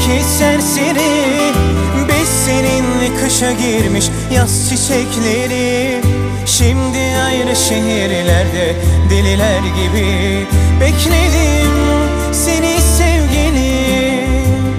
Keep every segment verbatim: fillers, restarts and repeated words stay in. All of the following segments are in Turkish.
iki serseri. Biz seninle kışa girmiş yaz çiçekleri. Şimdi ayrı şehirlerde deliler gibi bekledim seni sevgilim.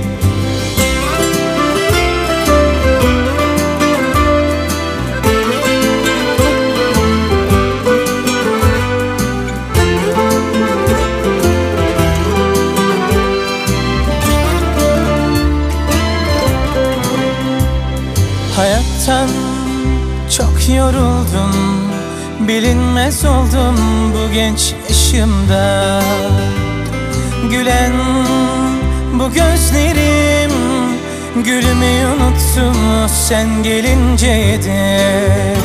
Hayattan çok yoruldum, bilinmez oldum bu genç yaşımda. Gülen bu gözlerim, gülmeyi unuttum sen gelince de.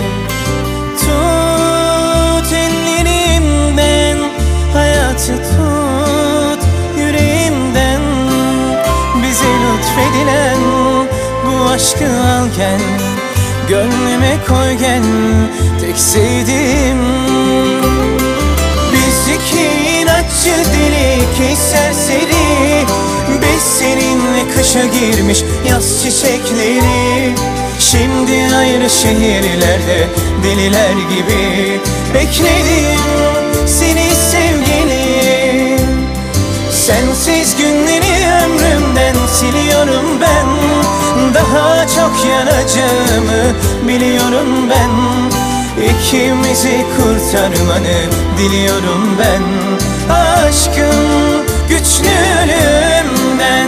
Tut ellerimden, hayatı tut yüreğimden. Bize lütfedilen bu aşkı al gel, gönlüme koy gel, tek sevdiğim. Biz iki inatçı deli, iki serseri. Biz seninle kışa girmiş yaz çiçekleri. Şimdi ayrı şehirlerde deliler gibi bekledim seni sevgilim. Sensiz günleri ömrümden siliyorum ben. Daha çok yanacağımı biliyorum ben. İkimizi kurtarmanı diliyorum ben. Aşkım güçlü ölümden.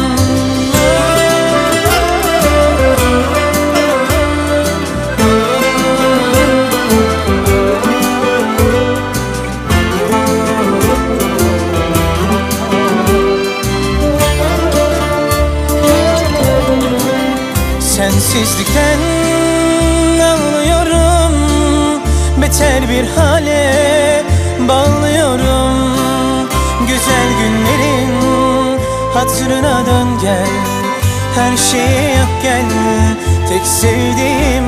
Sensizlikten anlıyorum, beter bir hale bağlıyorum. Güzel günlerin hatırına dön gel, her şeyi yap gel, tek sevdiğim.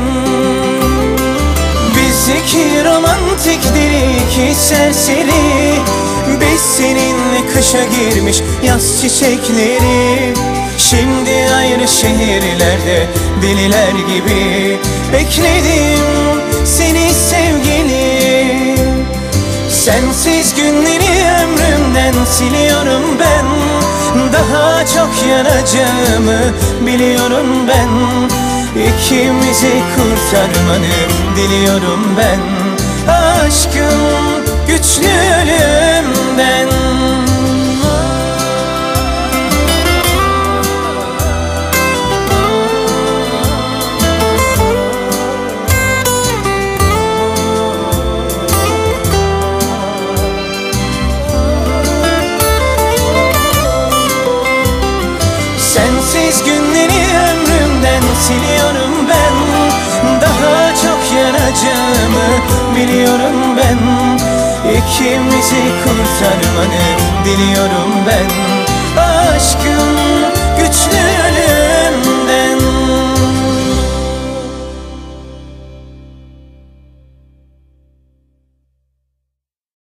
Biz iki romantik deli, iki serseri. Biz seninle kışa girmiş yaz çiçekleri. Şimdi ayrı şehirlerde deliler gibi bekledim seni sevgilim. Sensiz günleri ömrümden siliyorum ben. Daha çok yanacağımı biliyorum ben. İkimizi kurtarmanı diliyorum ben. Aşkım güçlü ölümden. Sensiz günleri ömrümden siliyorum ben. Daha çok yanacağımı biliyorum ben. İkimizi kurtarmanı diliyorum ben. Aşkım güçlü